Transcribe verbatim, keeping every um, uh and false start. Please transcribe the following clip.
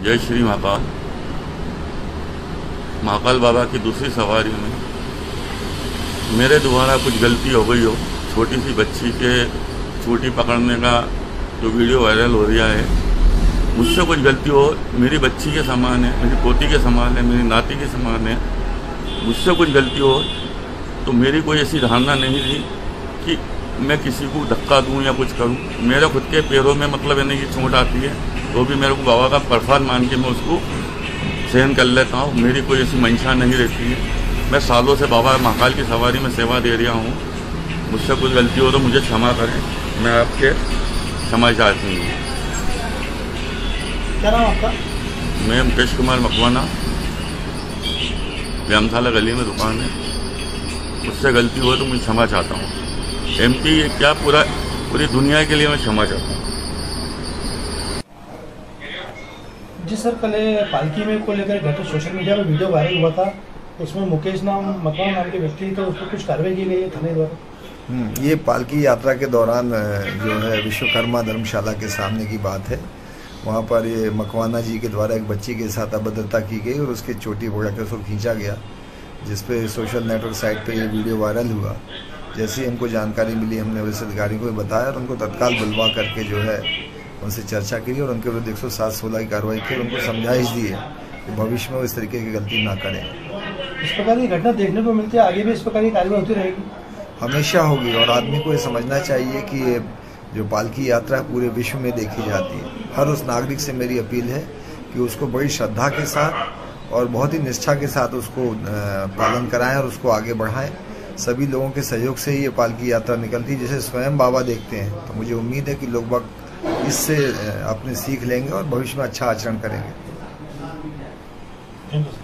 जय श्री महाकाल। महाकाल बाबा की दूसरी सवारी में मेरे द्वारा कुछ गलती हो गई हो, छोटी सी बच्ची के चूटी पकड़ने का जो वीडियो वायरल हो रहा है, मुझसे कुछ गलती हो, मेरी बच्ची के समान है, मेरी पोती के समान है, मेरी नाती के समान है, मुझसे कुछ गलती हो तो मेरी कोई ऐसी धारणा नहीं थी कि मैं किसी को धक्का दूं या कुछ करूं। मेरे खुद के पैरों में मतलब है नहीं कि चोट आती है तो भी मेरे को बाबा का प्रसाद मान के मैं उसको सहन कर लेता हूँ। मेरी कोई ऐसी मंशा नहीं रहती है। मैं सालों से बाबा महाकाल की सवारी में सेवा दे रहा हूँ। मुझसे कुछ गलती हो तो मुझे क्षमा करें, मैं आपके क्षमा चाहती हूँ। क्या नाम आपका? मैं मुकेश कुमार मकवाना, व्यामशाला गली में दुकान है। मुझसे गलती हो तो मुझे क्षमा चाहता हूँ। एमपी क्या पूरा पूरी दुनिया के लिए मैं क्षमा चाहता हूँ। जी सर, कल पालकी में को लेकर घटना सोशल मीडिया में वीडियो वायरल हुआ था, उसमें मुकेश नाम मकवाना नाम के व्यक्ति तो उस पर कुछ कार्रवाई की गई है थाने द्वारा। ये पालकी यात्रा के दौरान जो है विश्वकर्मा धर्मशाला के सामने की बात है। वहाँ पर ये मकवाना जी के द्वारा एक बच्ची के साथ अभद्रता की गई और उसकी चोटी पकड़ कर उसको खींचा गया, जिसपे सोशल नेटवर्क साइट पे ये वीडियो वायरल हुआ। जैसे ही हमको जानकारी मिली, हमने उस अधिकारी को बताया और उनको तत्काल बुलवा करके जो है उनसे चर्चा की और उनके विरुद्ध एक सौ सात सोलह की कार्रवाई की और उनको समझाइश दी है कि भविष्य में वो इस तरीके की गलती ना करें। इस प्रकार की घटना देखने को मिलती है, आगे भी इस प्रकार की कार्रवाई होती रहेगी? हमेशा होगी। और आदमी को ये समझना चाहिए कि ये जो पालकी यात्रा पूरे विश्व में देखी जाती है। हर उस नागरिक से मेरी अपील है कि उसको बड़ी श्रद्धा के साथ और बहुत ही निष्ठा के साथ उसको पालन कराएं और उसको आगे बढ़ाएं। सभी लोगों के सहयोग से ही ये पालकी यात्रा निकलती है, जैसे स्वयं बाबा देखते हैं। तो मुझे उम्मीद है कि लोग बाग इससे अपने सीख लेंगे और भविष्य में अच्छा आचरण करेंगे।